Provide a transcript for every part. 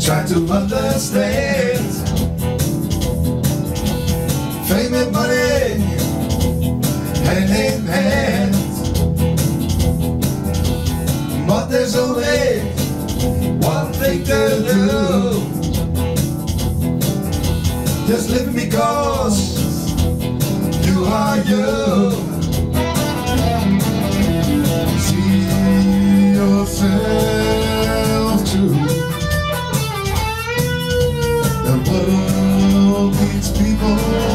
try to understand. Fame and money, hand in hand. But there's only one thing to do. Just live because you are you. See yourself too. The world needs people.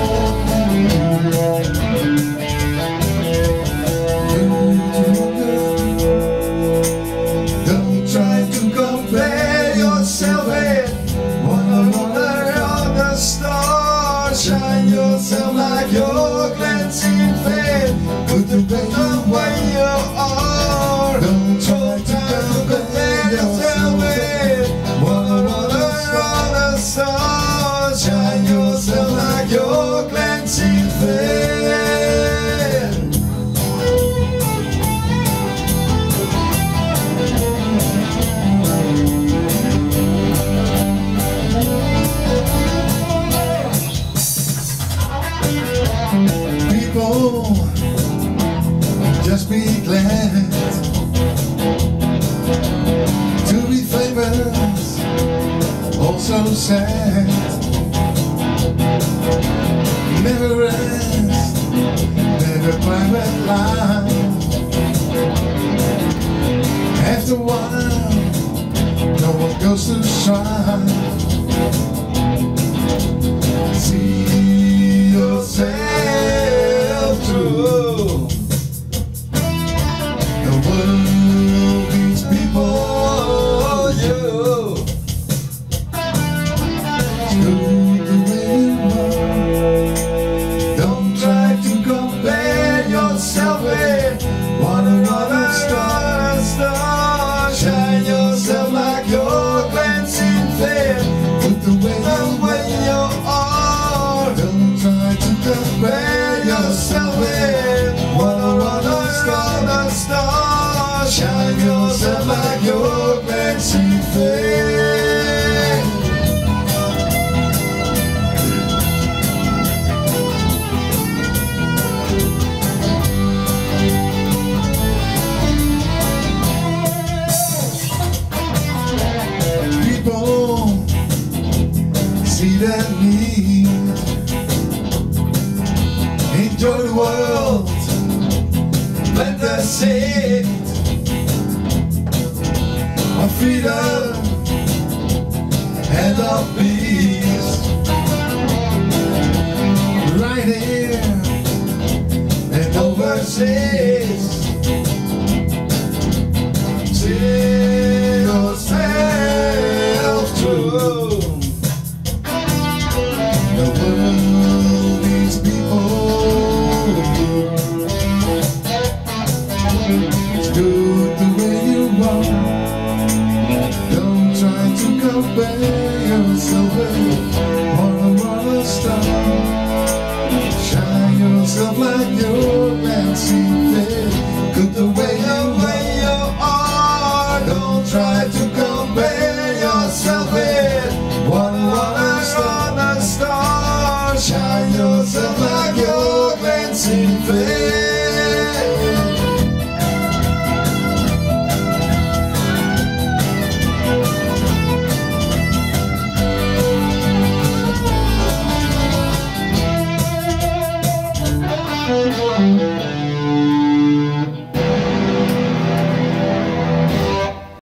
Don't try to compare yourself with one another on the stars. Shine yourself like your glancing fate. Put the way you are. Don't try to compare yourself with one another on the stars. Shine yourself like your glancing fate. People, just be glad to be famous, also sad. Never rest, live a private life. After a while, no one goes to strive. See yourself through. The world needs people, you. Do the way you are. Don't try to compare yourself with one another. Star, shine yourself like your glancing flame. Put the way you are. Don't try to compare yourself with one another. Star, shine yourself like your glancing flame. See that need, enjoy the world, plant the seed of freedom and of peace. Right here and overseas. See yourself true. The world needs people. Do the way you are. Don't try to compare yourself with one another star. Shine yourself like your glancing flame. Good the way you are. Don't try to compare yourself with